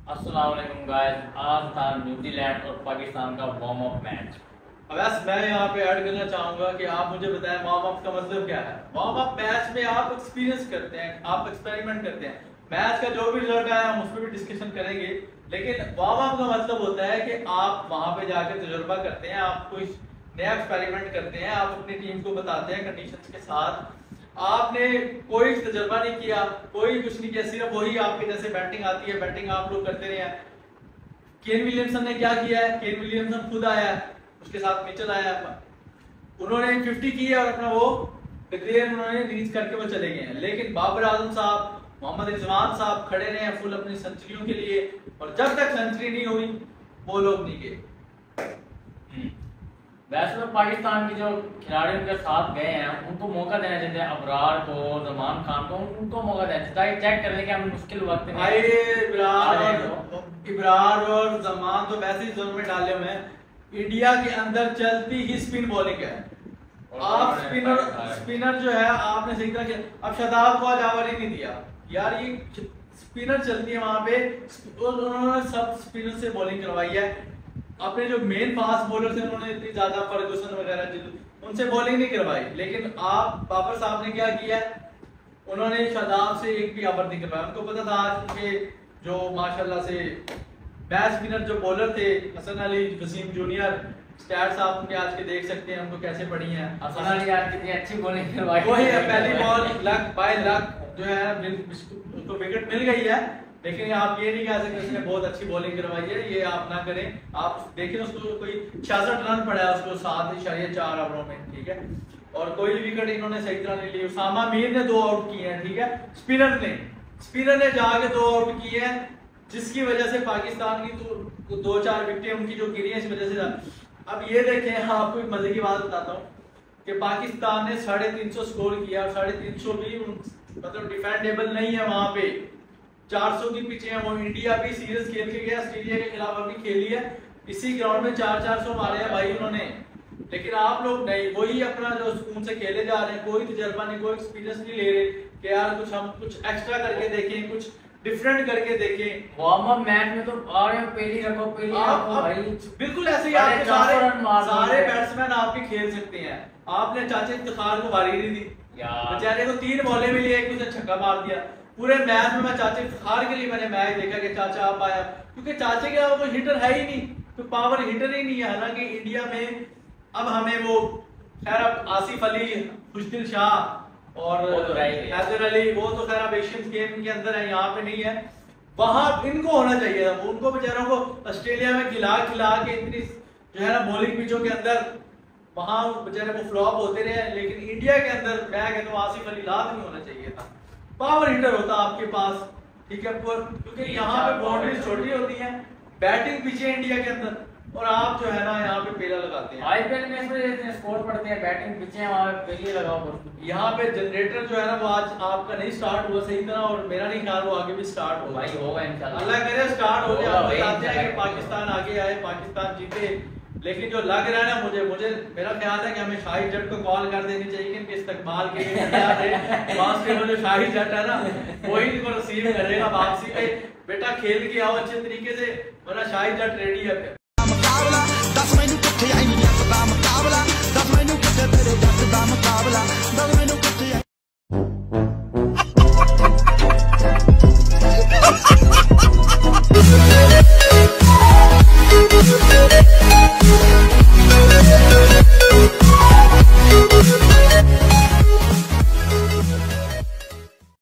अस्सलाम वालेकुम गाइस, आज था न्यूजीलैंड और पाकिस्तान का वार्म अप मैच। बस मैं यहाँ पे ऐड करना चाहूंगा कि आप मुझे बताएं वार्म अप का मतलब क्या है। वार्म अप मैच में आप एक्सपीरियंस करते हैं, आप एक्सपेरिमेंट करते हैं। मैच का जो भी रिजल्ट आया हम उस पर भी डिस्कशन करेंगे, लेकिन वार्म अप का मतलब होता है कि आप वहां पे जाकर तजुर्बा करते हैं, आप कोई नया एक्सपेरिमेंट करते हैं, आप अपनी टीम को बताते हैं कंडीशंस के साथ। आपने कोई तजुर्बा नहीं किया, कोई कुछ नहीं किया, सिर्फ वही आपके जैसे बैटिंग आती है, बैटिंग आप लोग करते रहे हैं। केन विलियमसन ने क्या किया है, केन विलियमसन खुद आया है, उसके साथ मिचेल आया, उन्होंने 50 की है और अपना वो डिक्लेयर उन्होंने रीच करके वो चले गए हैं। लेकिन बाबर आजम साहब, मोहम्मद रिजवान साहब खड़े रहे हैं फुल अपनी सेंचुरियों के लिए, और जब तक सेंचुरी नहीं हुई वो लोग नहीं गए। वैसे तो पाकिस्तान के जो खिलाड़ी उनके साथ गए हैं उनको मौका देना चाहिए, अबरार को, जमान खान को, उनको मौका देना चाहिए, चेक करने के हमें मुश्किल वक्त में भाई इब्रार और जमान तो वैसे ही जोन में डाले हुए हैं। इंडिया के अंदर चलती ही स्पिन बॉलिंग है। आप स्पिनर जो है आपने सही तरह किया। अब शादाब को आज ओवर ही नहीं दिया यार, ये स्पिनर चलती है वहां पे, उन्होंने सब स्पिनर से बॉलिंग करवाई है। अपने जो मेन फास्ट बॉलर थे उन्होंने इतनी ज्यादा फर्गुसन वगैरह उनसे बॉलिंग नहीं करवाई, लेकिन आप बाबर साहब ने क्या किया, उन्होंने शादाब से एक भी ओवर नहीं करवाया। उनको पता था आज उनके जो माशाल्लाह से बैट स्पिनर जो बॉलर थे, हसन अली, वसीम जूनियर, स्टैट्स आप उनके आज के देख सकते हैं उनको कैसे पड़ी हैं। हसन अली आज कितनी अच्छी बॉलिंग करवाई, वही है पहली बॉल लक बाय लक जो है उसको विकेट मिल गई है, लेकिन आप ये नहीं कह सकते उसने बहुत अच्छी बॉलिंग करवाई है, ये आप ना करें। आप देखें उसको कोई 66 रन पड़ा है उसको 7.4 ओवरों में, ठीक है, और कोई विकेट इन्होंने सही तरह नहीं ली। उसामा मीर ने 2 आउट किए हैं, ठीक है, स्पिनर ने जाके 2 आउट किए हैं, जिसकी वजह से पाकिस्तान की तो 2-4 विकेटें उनकी जो गिरी है इस वजह से। अब ये देखें, आपको एक मजे की बात बताता हूँ कि पाकिस्तान ने 350 स्कोर किया, और 350 भी मतलब डिफेंडेबल नहीं है वहां पे। 400 की पिच है, वो इंडिया भी सीरीज खेल के गया, ऑस्ट्रेलिया के खिलाफ अपनी खेली है, इसी ग्राउंड में 400 मारे हैं भाई उन्होंने। लेकिन आप लोग नहीं, वही अपना जो सुकून से खेले जा रहे हैं, कोई तजर्बा नहीं, कोई एक्सपीरियंस नहीं ले रहे कि यार कुछ हम कुछ एक्स्ट्रा करके देखें, कुछ डिफरेंट करके देखें। वार्म अप मैच में तो आ रहे हो, पहली रखो भाई, बिल्कुल ऐसे ही आपके सारे बैट्समैन आपके खेल सकते हैं। आपने चाचा इफ्तिखार को बारी नहीं दी, बेचारे को 3 बॉलें मिली, एक उसने छक्का मार दिया। पूरे मैच में मैं चाचा इफ्तिखार के लिए मैंने मैच देखा कि चाचा आप आया, क्योंकि चाचे के अलावा कोई हिटर है ही नहीं, तो पावर हिटर ही नहीं है। हालांकि इंडिया में अब हमें वो खैर अब आसिफ अली, खुशदिल शाह और हैदर अली, वो तो खैर अब एशियन गेम के अंदर है, यहाँ पे नहीं है। वहां इनको होना चाहिए था, उनको बेचारों को ऑस्ट्रेलिया में खिला के इतनी जो है ना बॉलिंग पिचों के अंदर वहां बेचारे वो फ्लॉप होते रहे। लेकिन इंडिया के अंदर मैं कहता हूँ आसिफ अली लाद नहीं होना चाहिए था, पावर हिटर होता आपके पास, ठीक है, क्योंकि यहाँ पे बाउंड्रीज छोटी होती हैं, बैटिंग पीछे इंडिया के अंदर, और आप जो है ना यहाँ पे पेला लगाते हैं। आईपीएल में इसमें स्कोर पड़ते हैं, बैटिंग पीछे वहां पे पेले लगाओ। यहाँ पे जनरेटर जो है ना वो आज आपका नहीं स्टार्ट हुआ सही तरह, और मेरा नहीं ख्याल वो आगे भी स्टार्ट होगा। भाई होगा इंशाल्लाह, अल्लाह करे स्टार्ट हो जाए। आप बताते हैं कि पाकिस्तान आगे आए, पाकिस्तान जीते, लेकिन जो लग रहा है ना मुझे मेरा ख्याल है कि हमें शाहिद जट को कॉल कर देनी चाहिए कि इनके इस्तकबाल के लिए जो शाहिद जट है ना वही इनको रिसीव करेगा वापसी पे। बेटा खेल के आओ अच्छे तरीके से, वरना शाहिद जट रेडी है। मुकाबला 10 मैनू किथे आई जट दा मुकाबला, 10 मैनू किथे तेरे जट दा मुकाबला, 10 मैनू किथे